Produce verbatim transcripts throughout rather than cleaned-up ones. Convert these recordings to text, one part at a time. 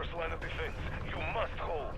first line of defense. You must hold.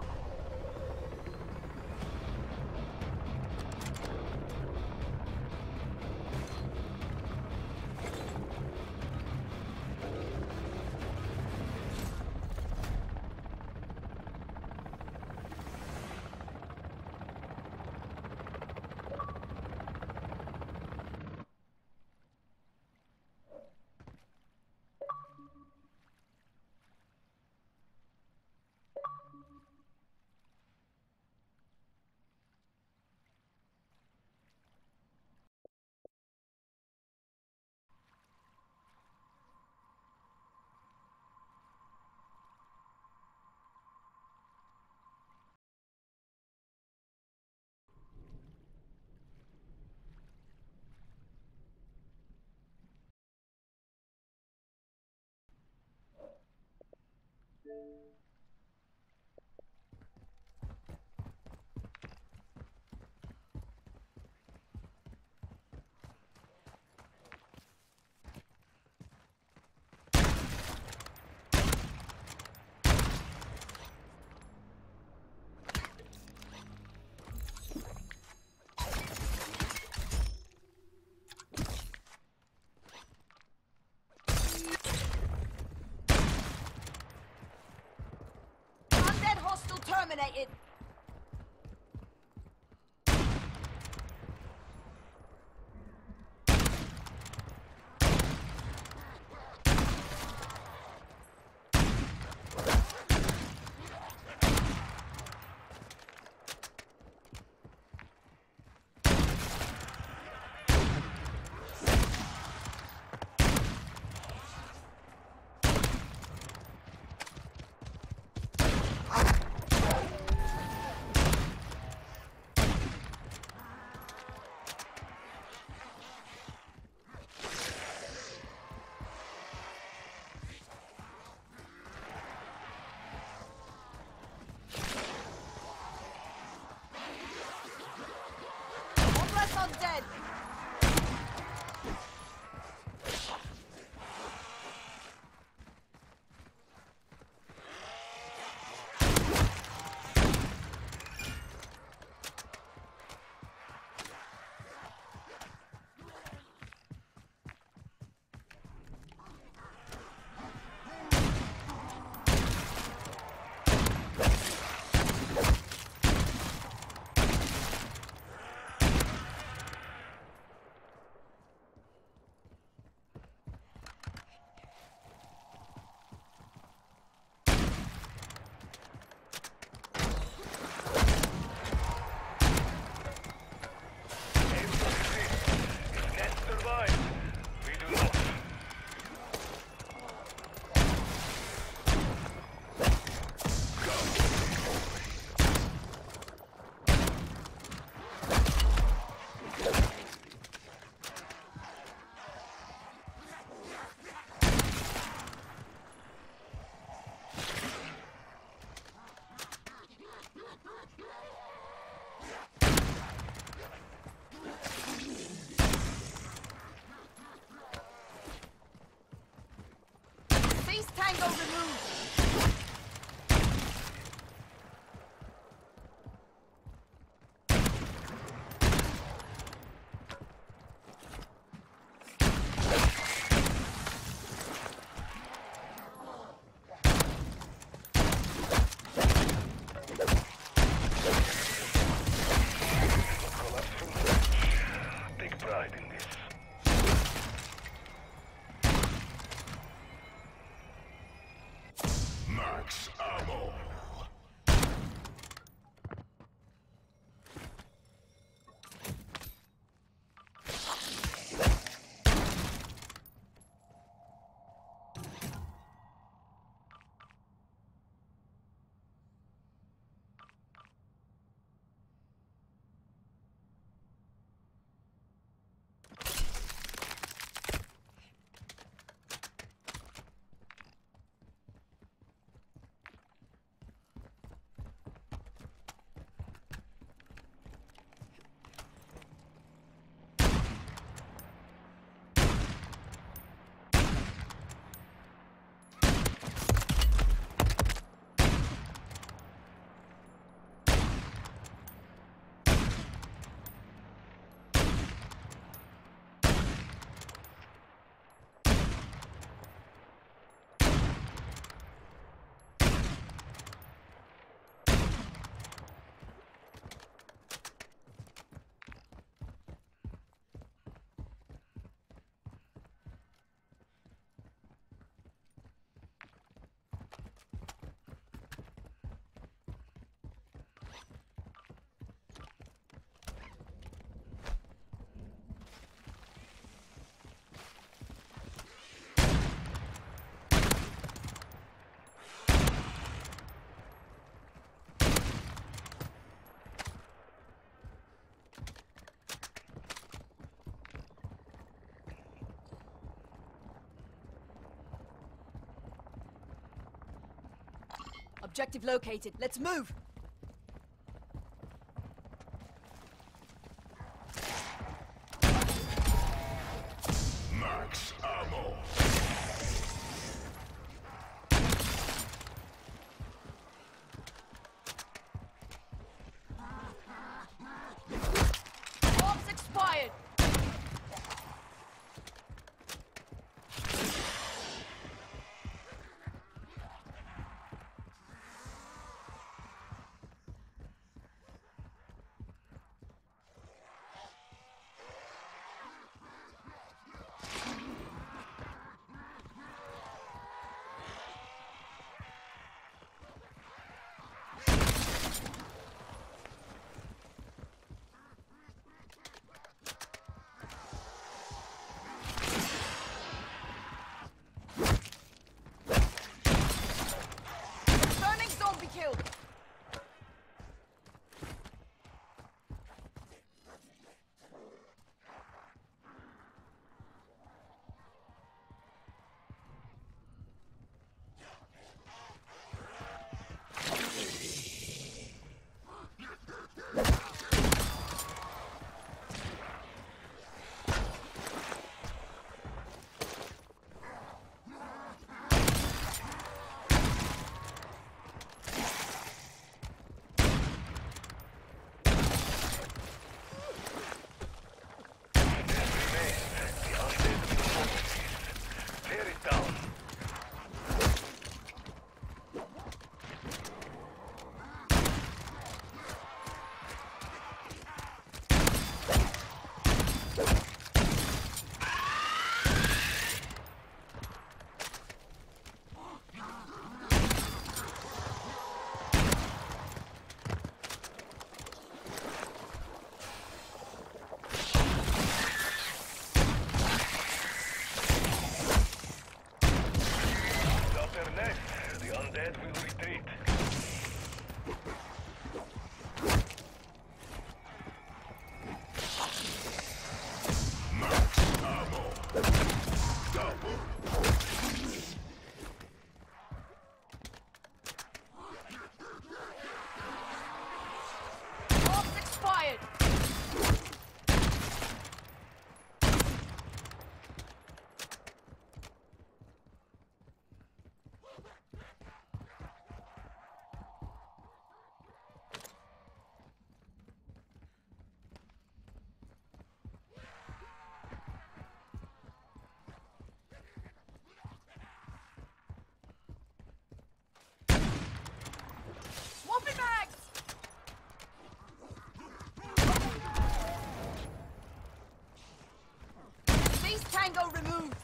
Terminated. Dead. Tango removed. Take pride in this. Objective located. Let's move! Max ammo. Orbs expired! Killed. Tango removed!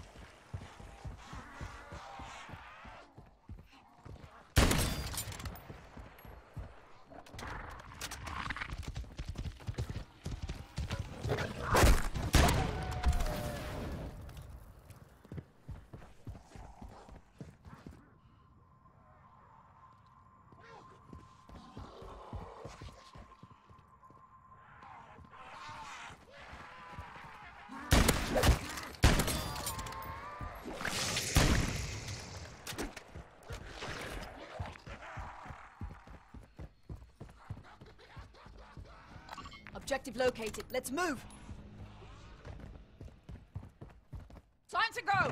Objective located. Let's move! Time to go!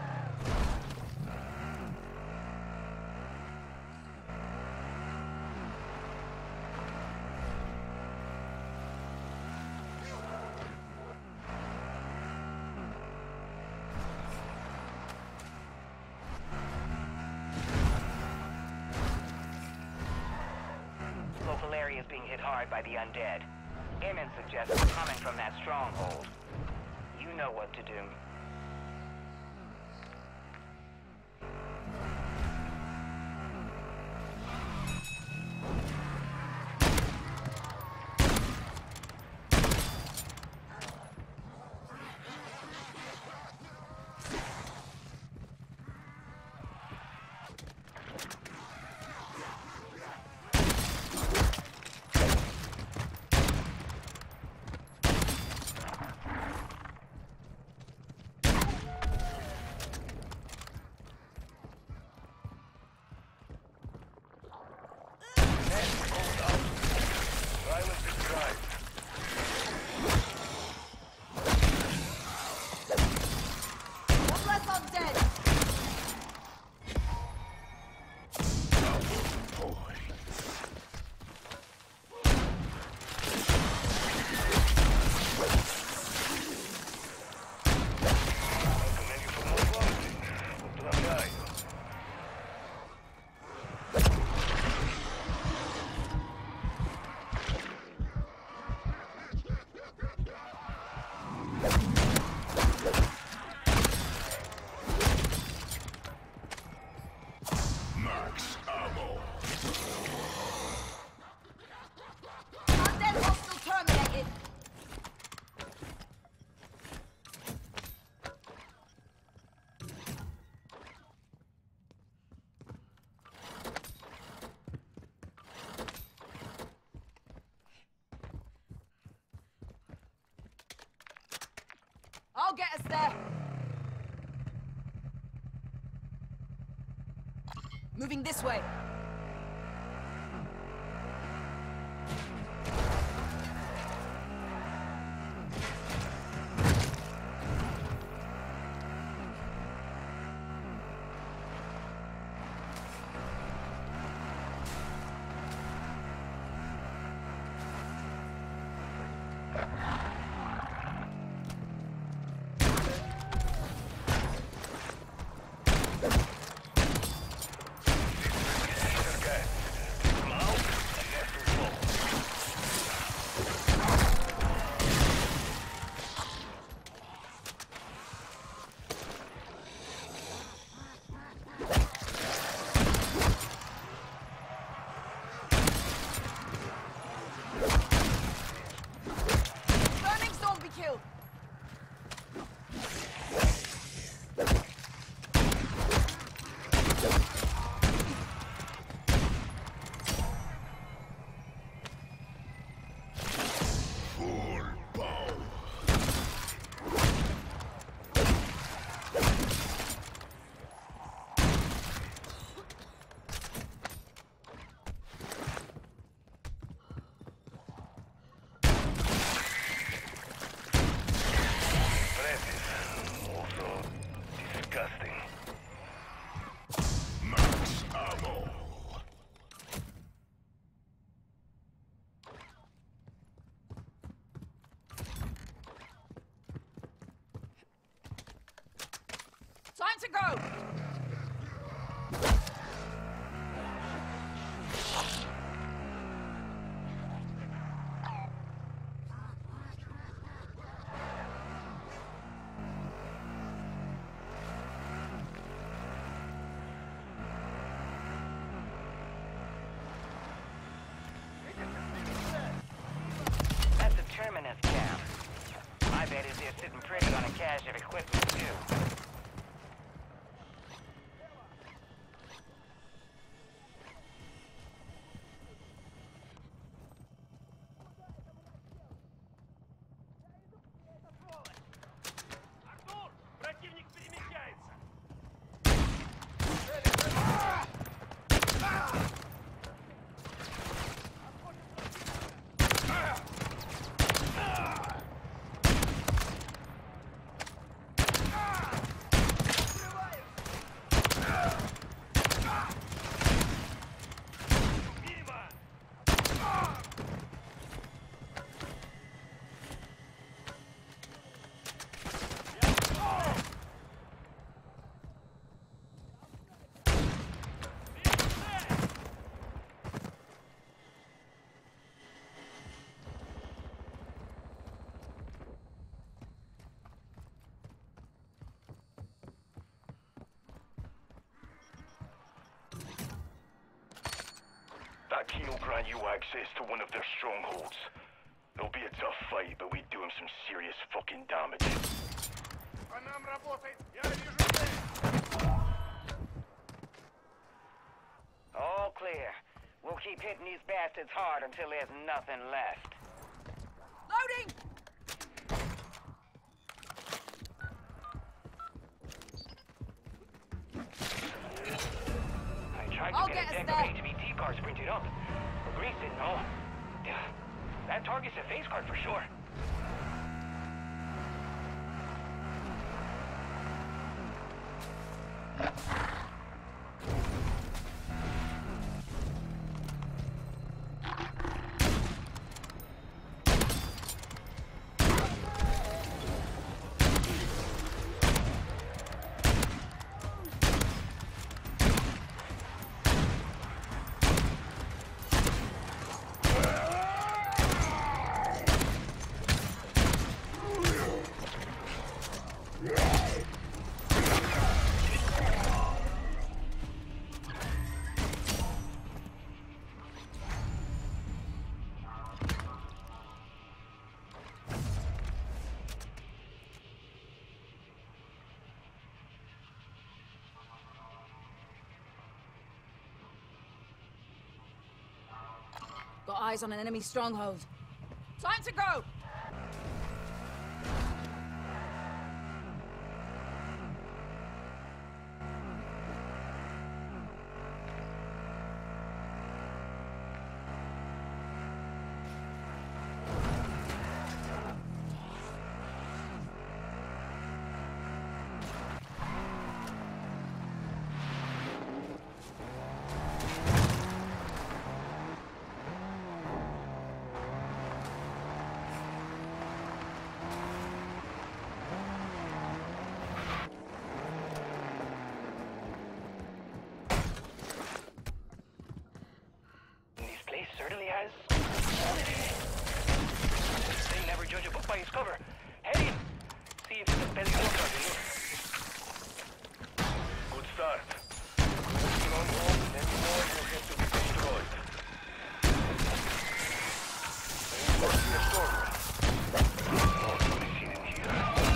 Local area is being hit hard by the undead. Airmen suggest it's coming from that stronghold. You know what to do. Moving this way. Time to go! That's the terminus camp. I bet is they're sitting pretty on a cache of equipment, too. That key will grant you access to one of their strongholds. It'll be a tough fight, but we do him some serious fucking damage. All clear. We'll keep hitting these bastards hard until there's nothing left. Loading! I tried I'll to get, get a us deck there. of H V T cards printed up, but Greece didn't know. Yeah, that target's a face card for sure. Got eyes on an enemy stronghold. Time to go! certainly has. They never judge a book by its cover. Head in. See if it's peligroso out in here. Good start. Stronghold, and any more will have to be destroyed. Reinforcing the storeroom. Not to be seen in here.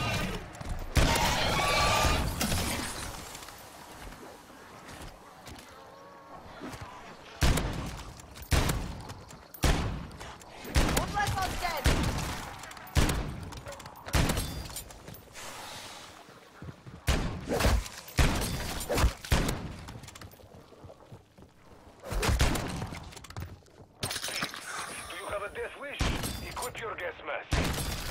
One less on dead. Do you have a death wish? Equip your gas mask.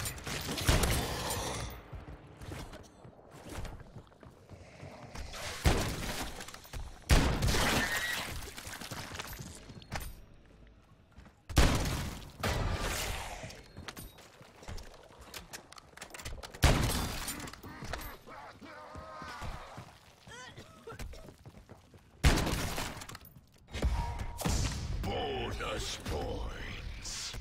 Bonus points.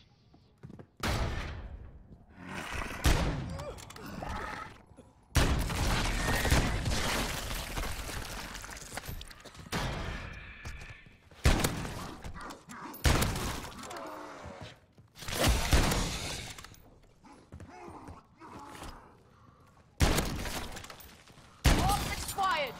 Bombs expired.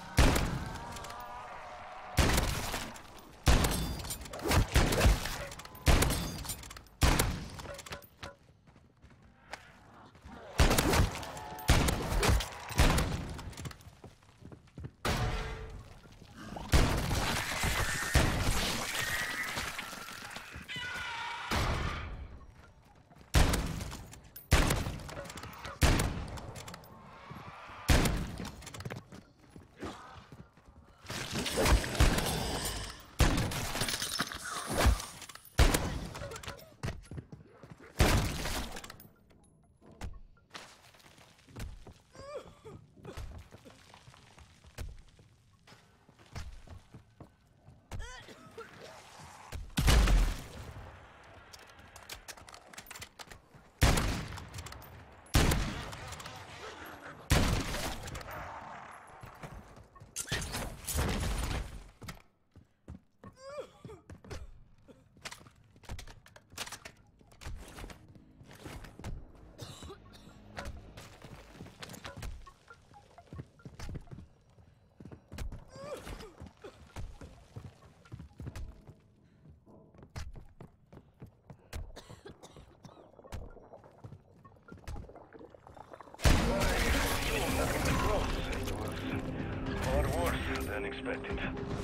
Far worse than expected.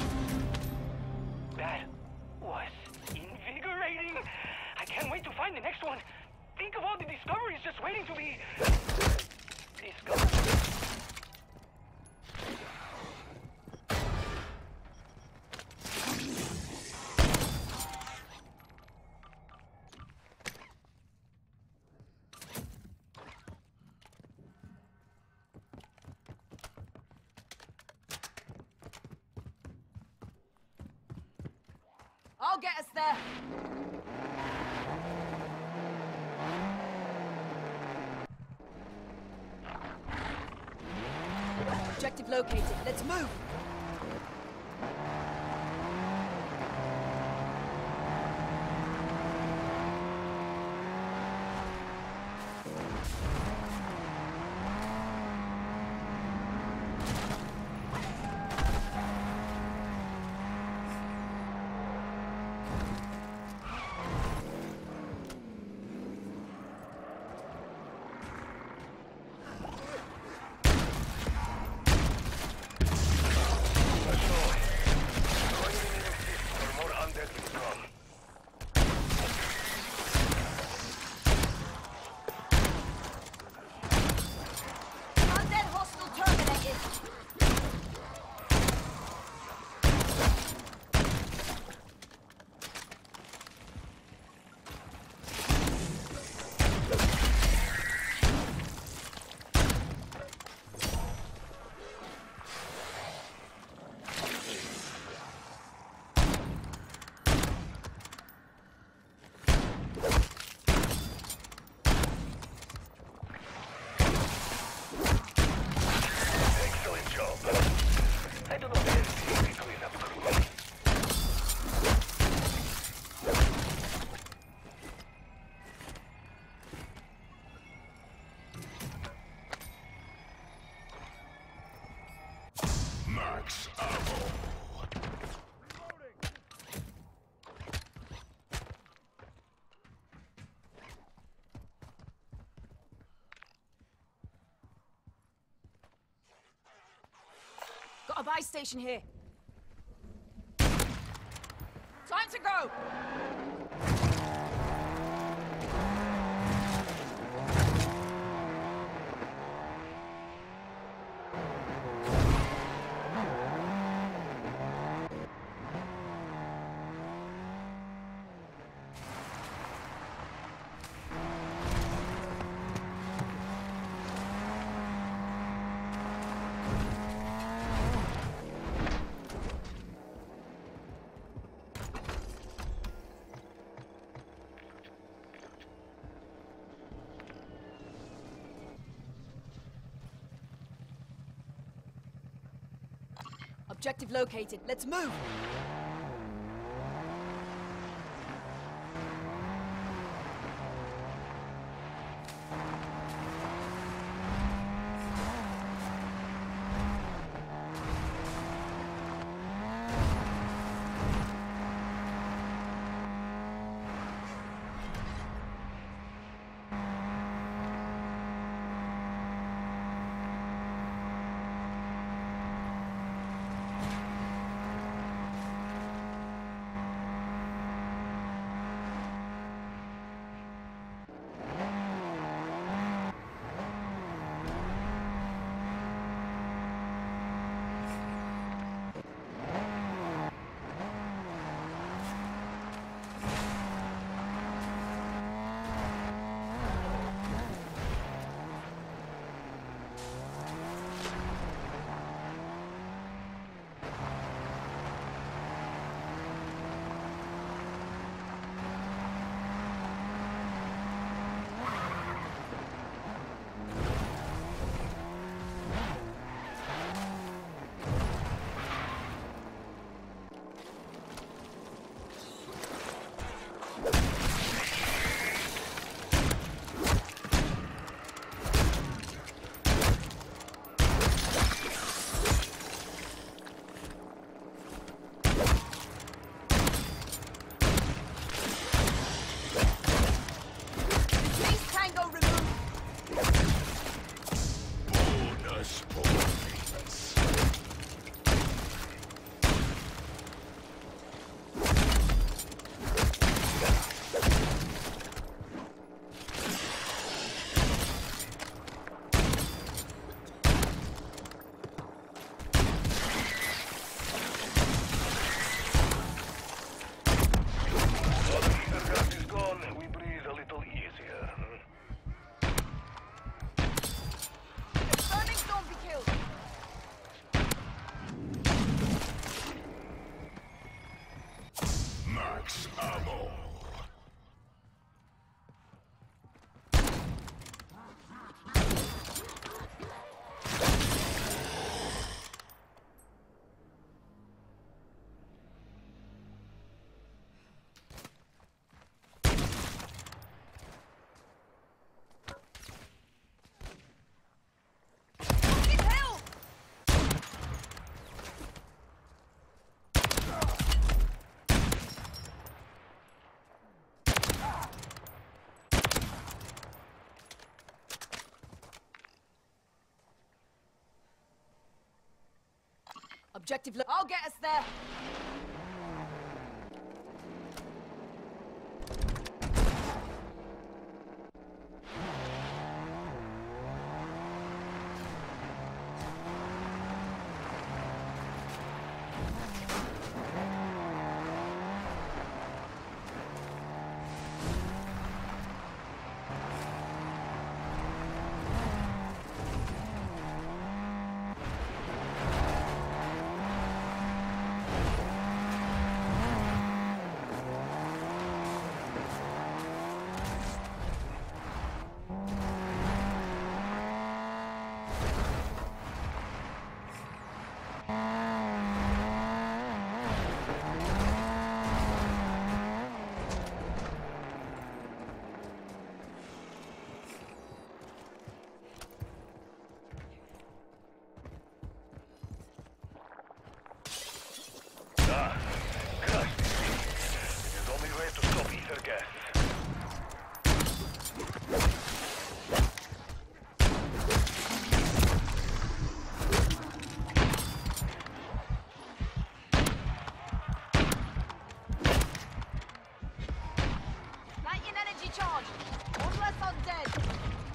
That was invigorating. I can't wait to find the next one. Think of all the discoveries just waiting to be discovered. I'll get us there. Objective located. Let's move. buy station here. Time to go! Objective located. Let's move! Objective lo- I'll get us there! Earth undead!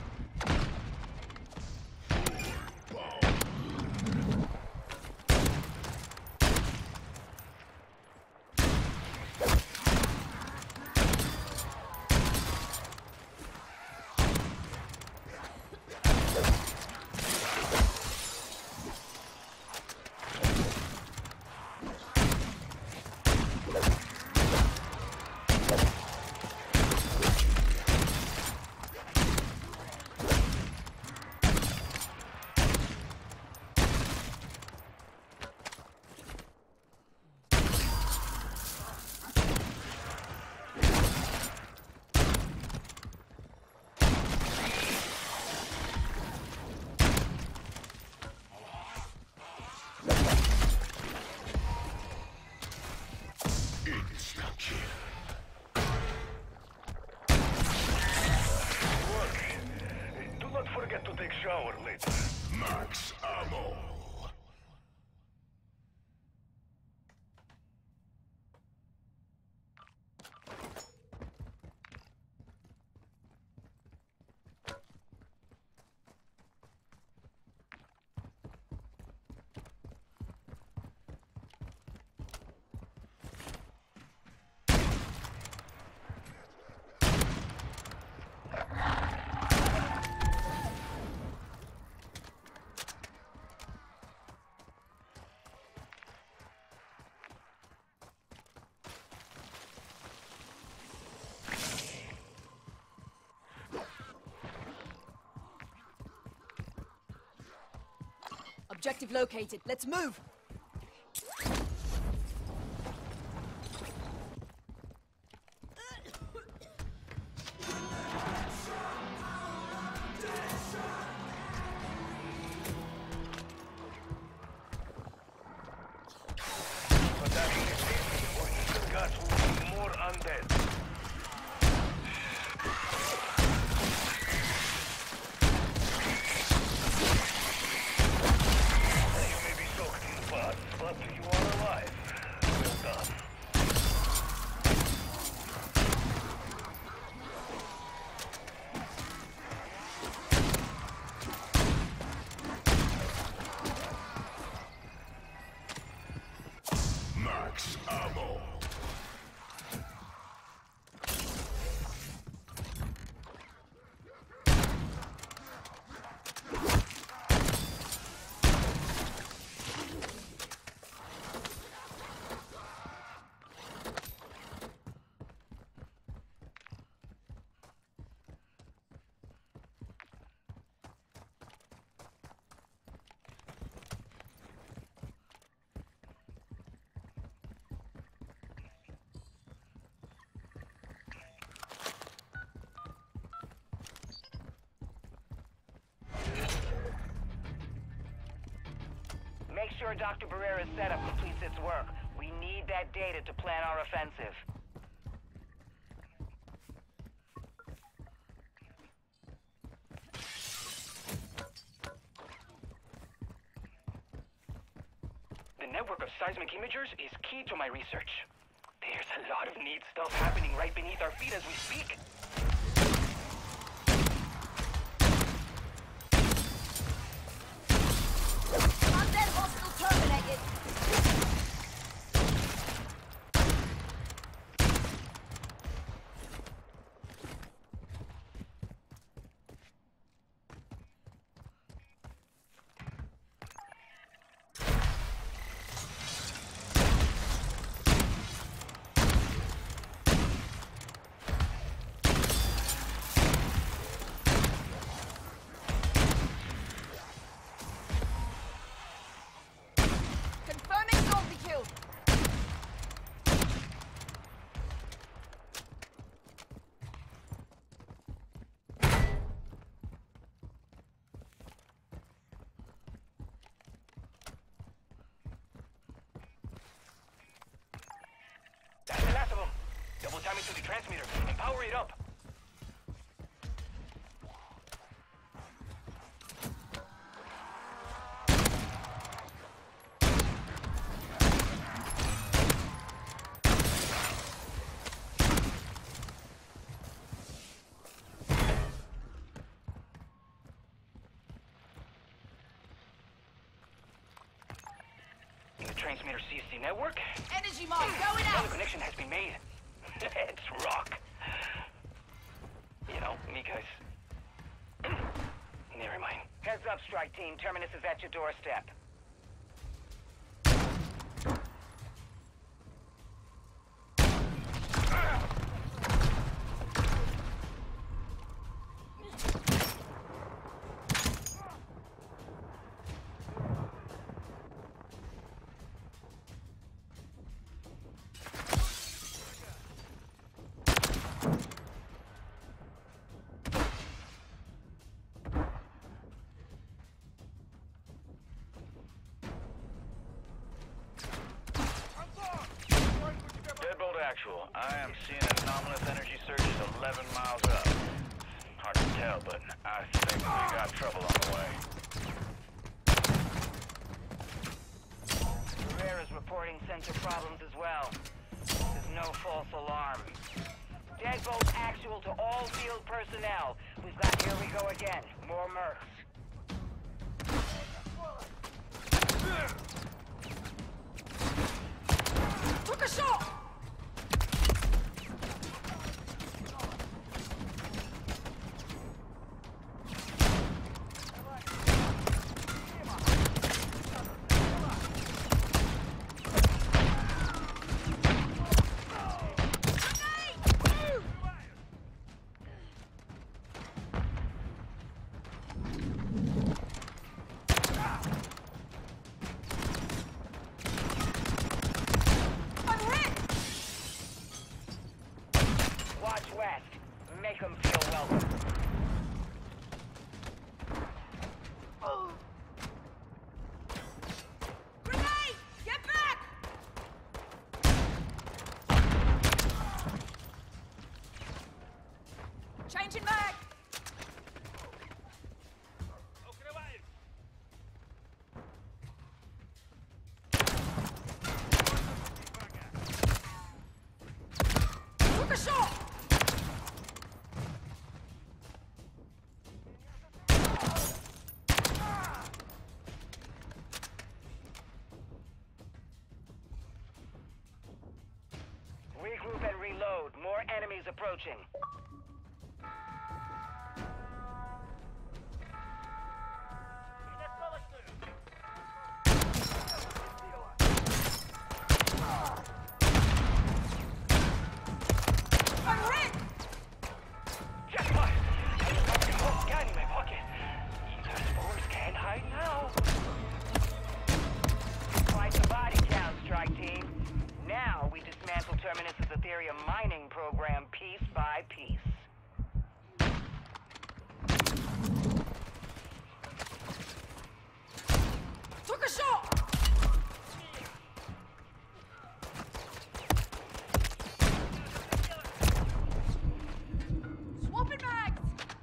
Forget to take shower later. Max ammo. Objective located. Let's move! Attacking the city or Eastern Guards will be more undead. But you are alive. Well done. Max ammo. Make sure Doctor Barrera's setup completes its work. We need that data to plan our offensive. The network of seismic imagers is key to my research. There's a lot of neat stuff happening right beneath our feet as we speak. Undead hostile terminated! Confirming zombie kill! That's the last of them. Double time into the transmitter and power it up. transmitter C C network. Energy mine going Another out! connection has been made. Let's rock. You know, me guys. Never mind. Heads up, strike team. Terminus is at your doorstep. Actual. I am seeing anomalous energy surges eleven miles up. Hard to tell, but I think we got trouble on the way. Rare is reporting sensor problems as well. There's no false alarm. Deadbolt actual to all field personnel. We've got here we go again. More mercs. Took a shot! Make them feel welcome. Grenade! Get back! Changing mag! Took a shot! Regroup and reload. More enemies approaching. I'm hit! Jackpot! I just got the whole scan in my pocket. The spores can't hide now. Quite the body count, strike team. Now we dismantle Terminus's Ethereum mining program piece by piece. Took a shot! Swapping mags!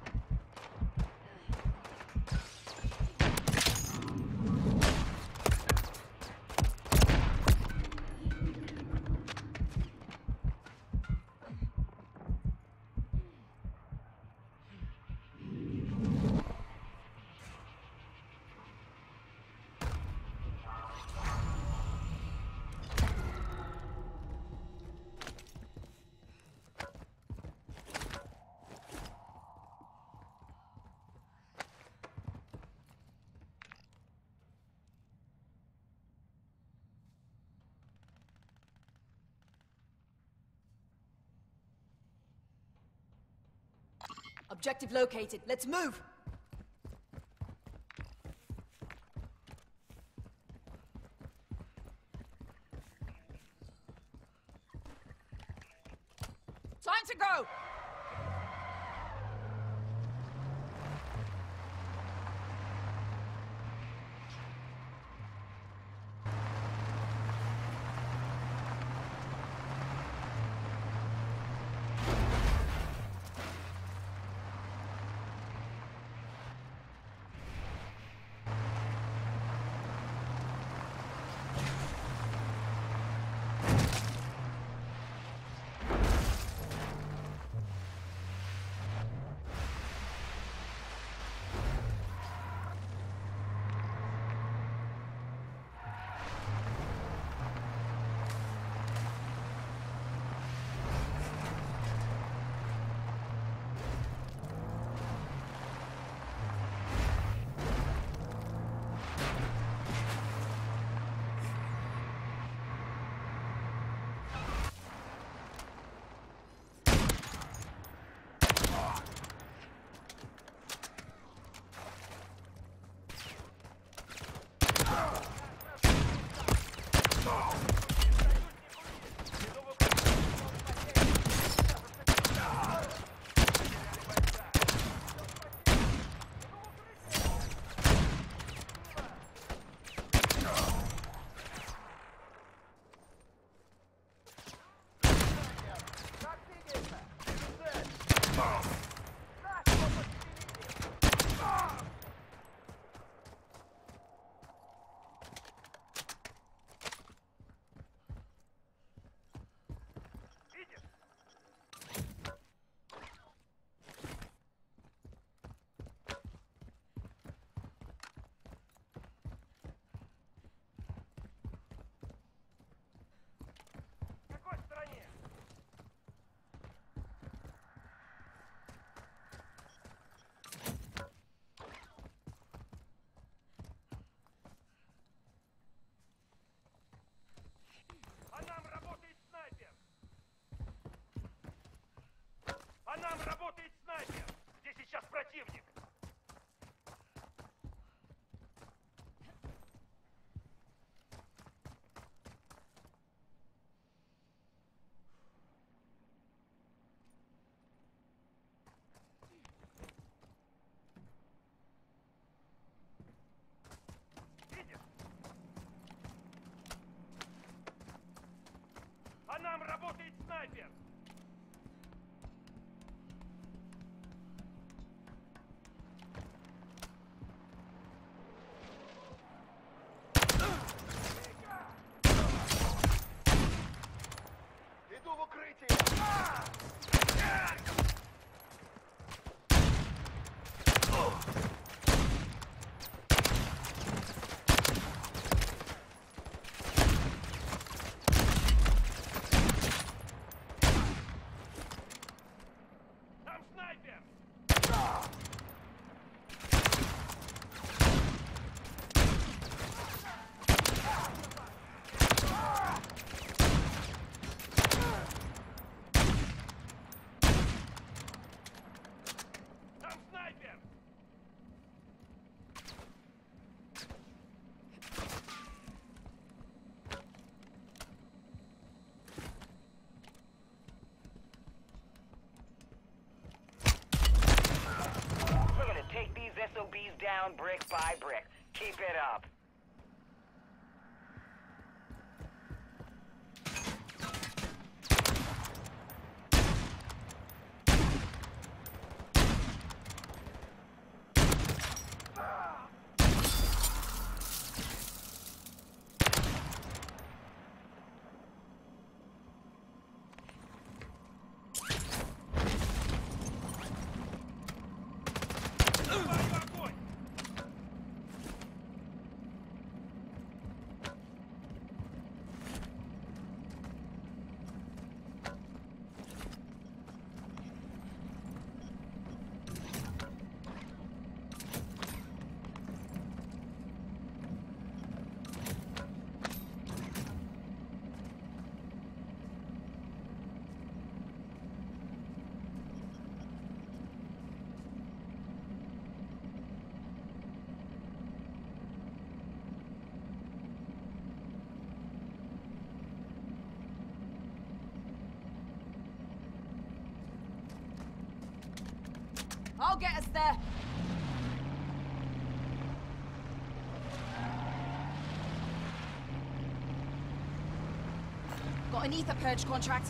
Objective located. Let's move! Time to go! нам работает снайпер! Здесь сейчас противник! Видишь? А нам работает снайпер! Иду в укрытие! А! Там снайпер! Там снайпер! We're gonna take these S O Bs down brick by brick. Keep it up. Открываю огонь! I'll get us there. Got an ether purge contract.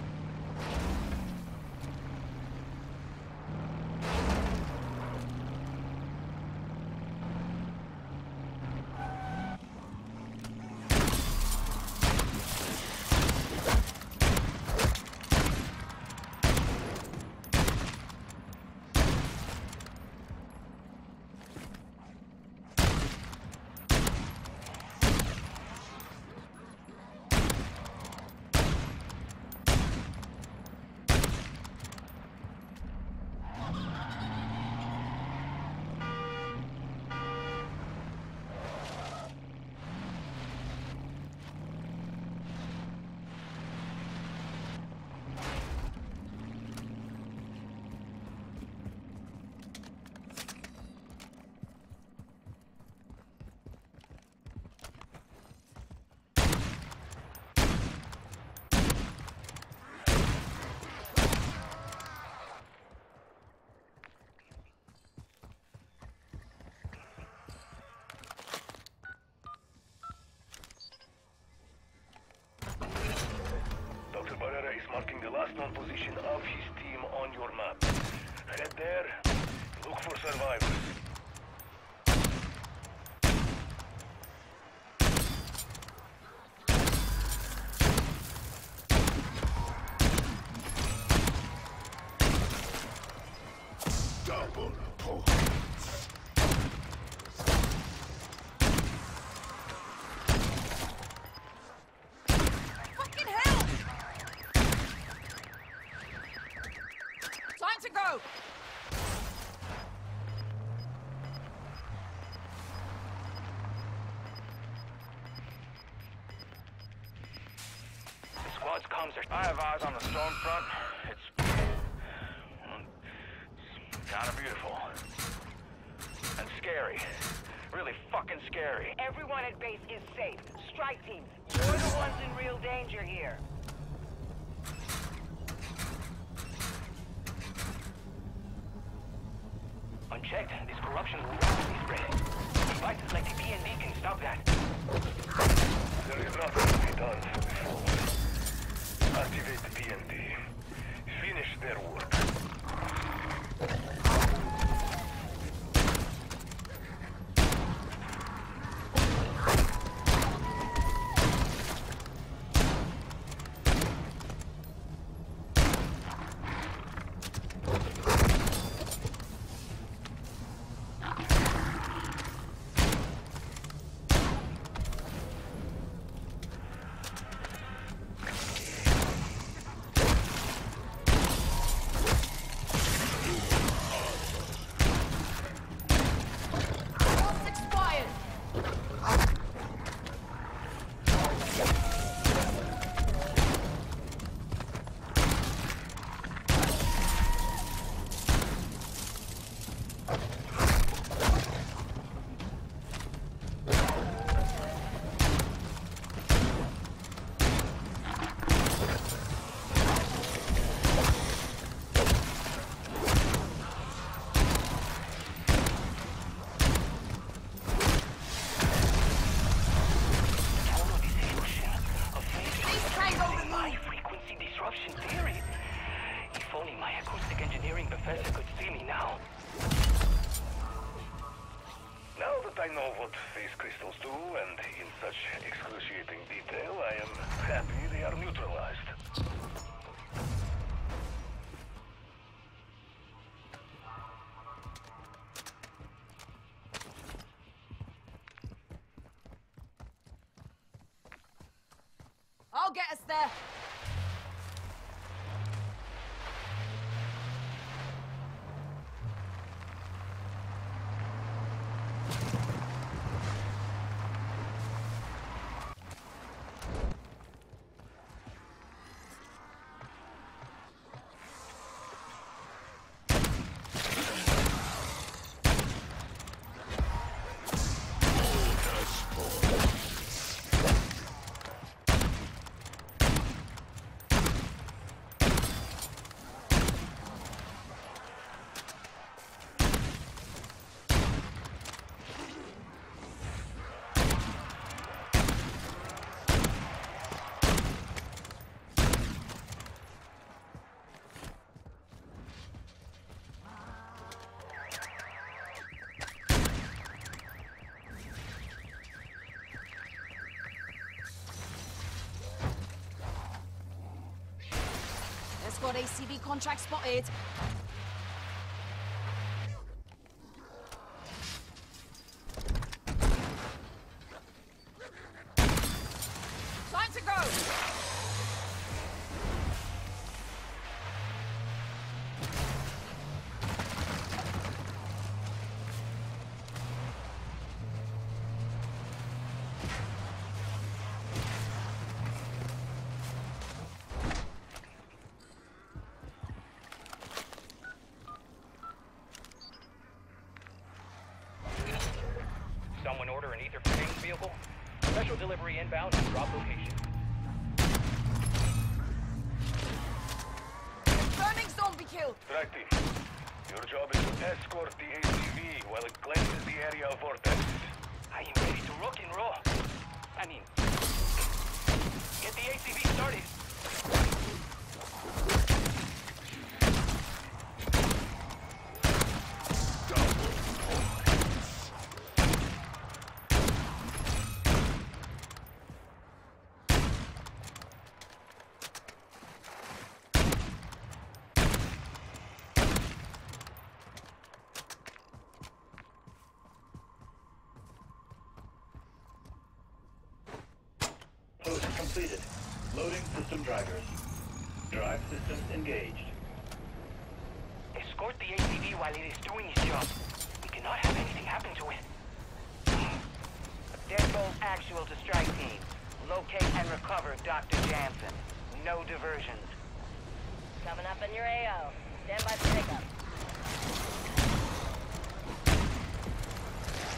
Doctor Barrera is marking the last known position of his team on your map. Head there, look for survivors. Double points. Fucking hell! Time to go! The squad's comms are... I have eyes on the storm front. It's... scary. Really fucking scary. Everyone at base is safe. Strike teams, you're the ones in real danger here. Unchecked, this corruption will rapidly spread. Devices like the P N D can stop that. There is nothing to be done, fool. Activate the P N D. Finish their work. I know what phase crystals do, and in such excruciating detail, I am happy they are neutralized. I'll get us there. Got A C V contract spotted. Time to go. Someone order an ether freight vehicle. Special delivery inbound and drop location. Burning zombie killed. Strike team, your job is to escort the A C V while it cleanses the area of vortexes. I am ready to rock and roll. I mean, get the A C V started. Completed. Loading system drivers. Drive systems engaged. Escort the A C V while it is doing its job. We cannot have anything happen to it. Deadbolt actual to strike team. Locate and recover Doctor Jansen. No diversions. Coming up in your A O. Stand by for pickup.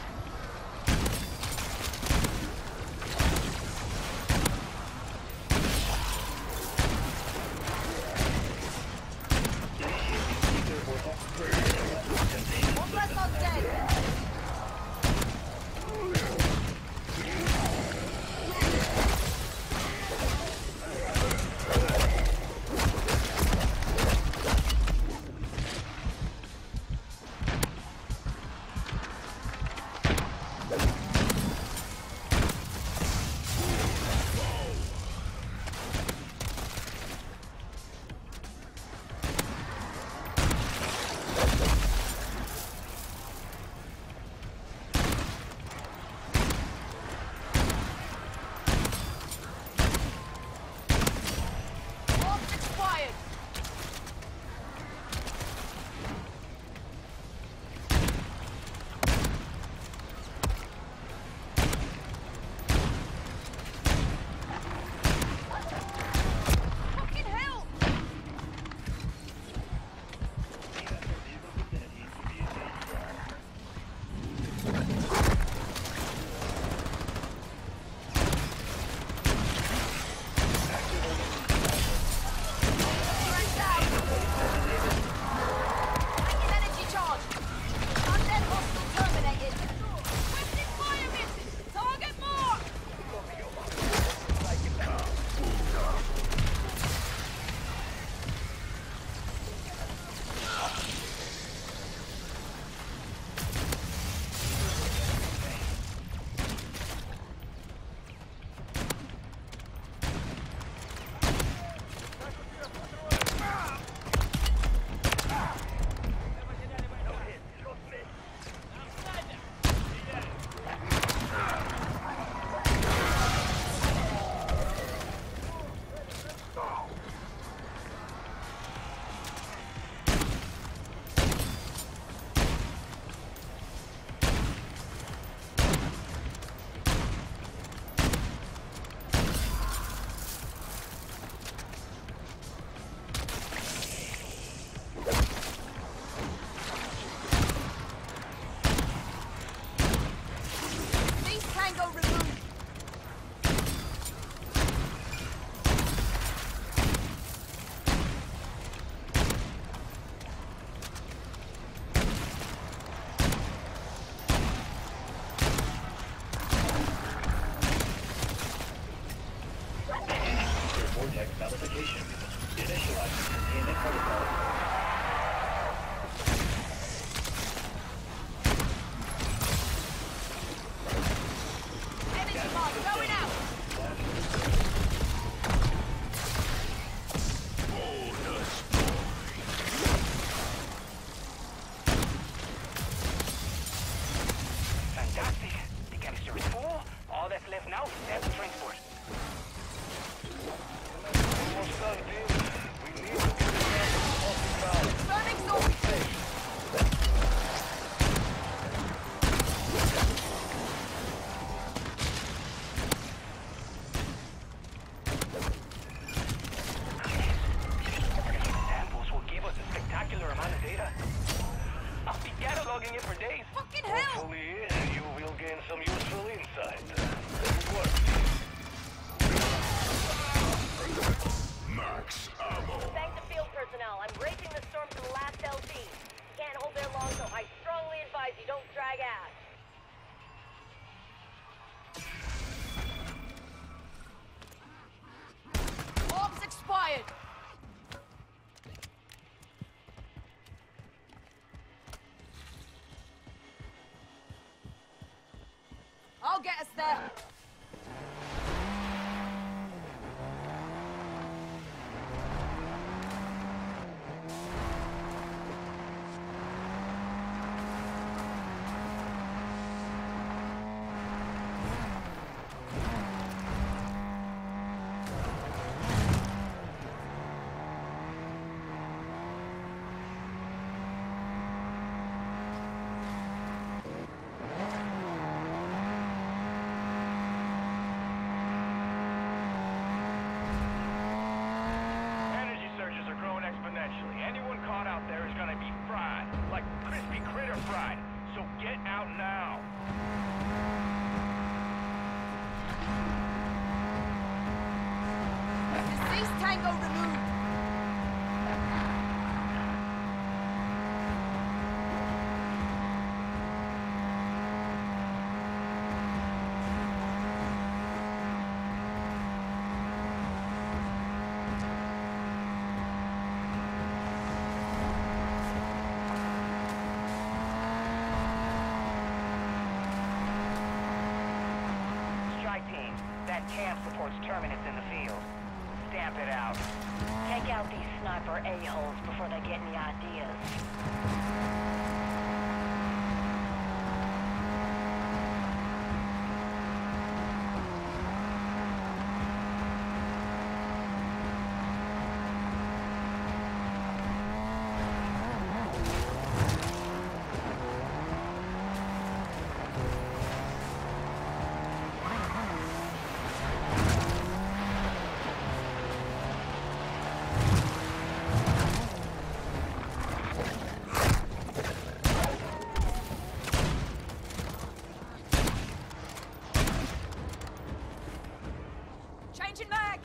Energy mark going out! Fantastic. The canister is full. All that's left now is sample transport. Almost done, team. We need to get the gas off the ground. Burning zone! Samples will give us a spectacular amount of data. I'll be cataloging it for days. Fucking hell! Hopefully, you will gain some useful insight. Good work. Max ammo. Thank the field personnel. I'm racing the storm to the last L Z. Can't hold there long, so I strongly advise you don't drag ass. Orbs expired! I'll get us there! Energy surges are growing exponentially. Anyone caught out there is gonna be fried, like crispy critter fried. So get out now. Deceased tango removed! Strike team, that camp supports terminus in the field. Stamp it out. Take out these sniper a-holes before they get any ideas. Changing mag!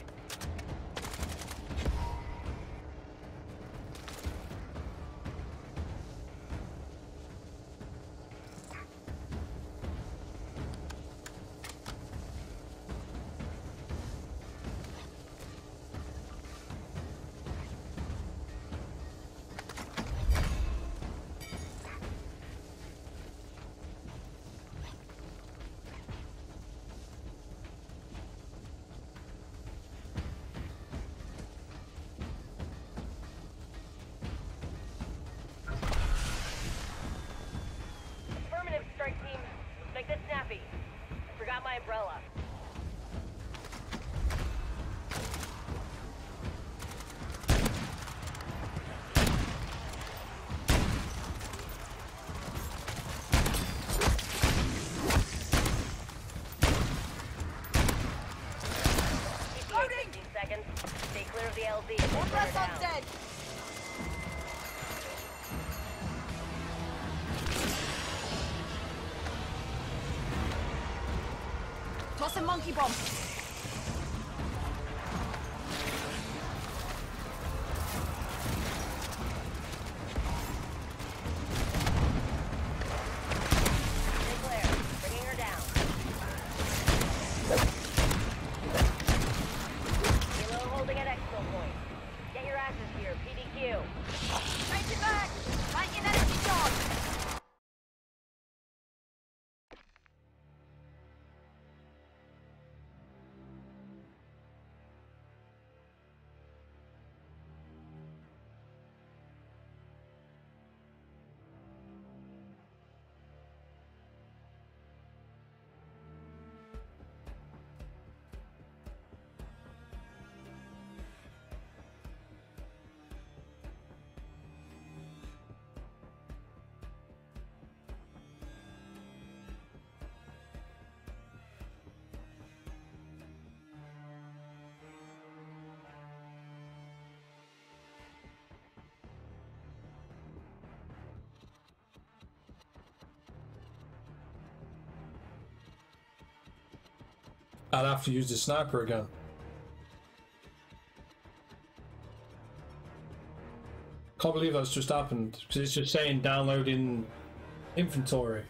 Affirmative, strike team. Make this snappy. I forgot my umbrella. fifteen seconds. Stay clear of the L Z. One Burn less it on down. dead! Toss a monkey bomb! Stay clear. Bringing her down. Kilo holding at exfil point. Get your asses here, P D Q. I'd have to use the sniper again. Can't believe that's just happened, because it's just saying downloading inventory.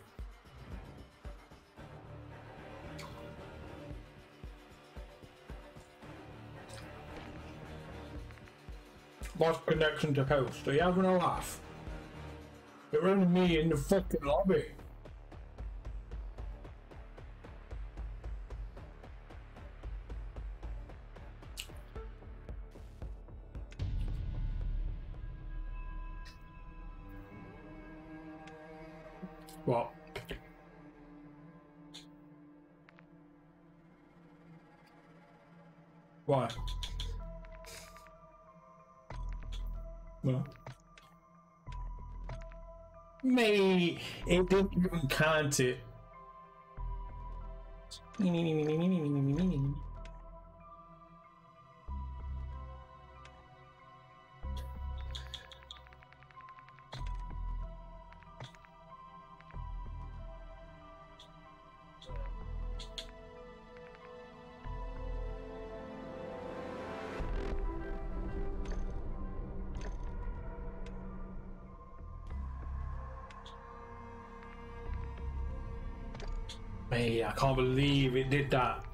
Lost connection to host. Are you having a laugh? You're running me in the fucking lobby. What? Why? Well, mate, it didn't even count it. Mate, I can't believe it did that.